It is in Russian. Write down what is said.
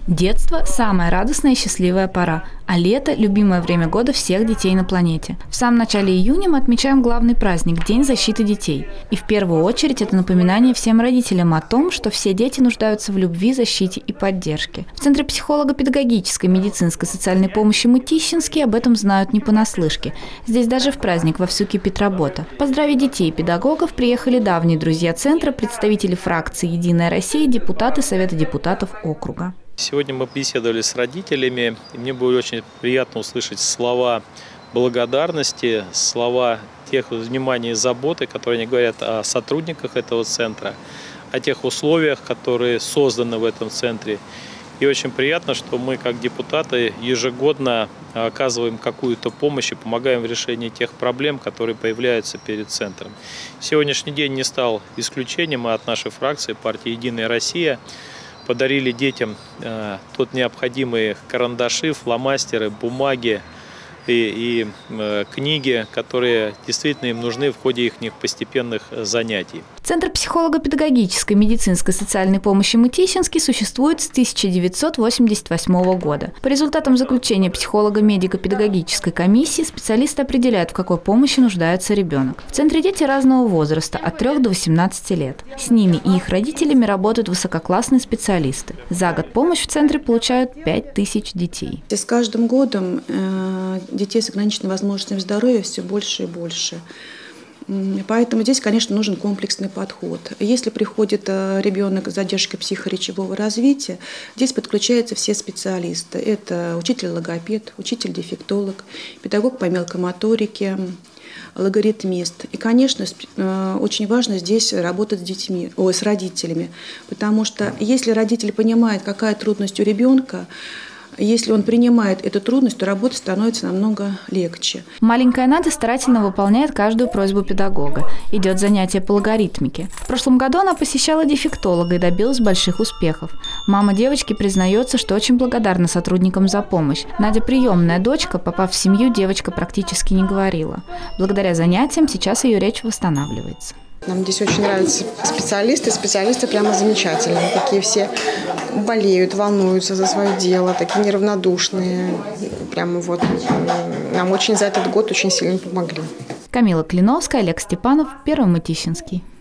Детство – самая радостная и счастливая пора, а лето – любимое время года всех детей на планете. В самом начале июня мы отмечаем главный праздник – День защиты детей. И в первую очередь это напоминание всем родителям о том, что все дети нуждаются в любви, защите и поддержке. В Центре психолого-педагогической, медицинской, социальной помощи Мытищинский об этом знают не понаслышке. Здесь даже в праздник вовсю кипит работа. Поздравить детей и педагогов приехали давние друзья Центра, представители фракции «Единая Россия», депутаты Совета депутатов округа. Сегодня мы беседовали с родителями, и мне было очень приятно услышать слова благодарности, слова тех внимания и заботы, которые они говорят о сотрудниках этого центра, о тех условиях, которые созданы в этом центре. И очень приятно, что мы, как депутаты, ежегодно оказываем какую-то помощь и помогаем в решении тех проблем, которые появляются перед центром. Сегодняшний день не стал исключением. Мы от нашей фракции партии «Единая Россия» подарили детям тут необходимые карандаши, фломастеры, бумаги и книги, которые действительно им нужны в ходе их постепенных занятий. Центр психолого-педагогической, медицинской, социальной помощи Мытищинский существует с 1988 года. По результатам заключения психолого-медико-педагогической комиссии специалисты определяют, в какой помощи нуждается ребенок. В центре дети разного возраста, от 3 до 18 лет. С ними и их родителями работают высококлассные специалисты. За год помощь в центре получают 5000 детей. С каждым годом детей с ограниченными возможностями здоровья все больше и больше. Поэтому здесь, конечно, нужен комплексный подход. Если приходит ребенок с задержкой психоречевого развития, здесь подключаются все специалисты. Это учитель-логопед, учитель-дефектолог, педагог по мелкой моторике, логаритмист. И, конечно, очень важно здесь работать с родителями, потому что если родитель понимает, какая трудность у ребенка, если он принимает эту трудность, то работа становится намного легче. Маленькая Надя старательно выполняет каждую просьбу педагога. Идет занятие по логаритмике. В прошлом году она посещала дефектолога и добилась больших успехов. Мама девочки признается, что очень благодарна сотрудникам за помощь. Надя приемная дочка, попав в семью, девочка практически не говорила. Благодаря занятиям сейчас ее речь восстанавливается. Нам здесь очень нравятся специалисты прямо замечательные. Такие все болеют, волнуются за свое дело, такие неравнодушные. Прямо вот нам очень за этот год очень сильно помогли. Камила Клиновская, Олег Степанов, Первый Мытищинский.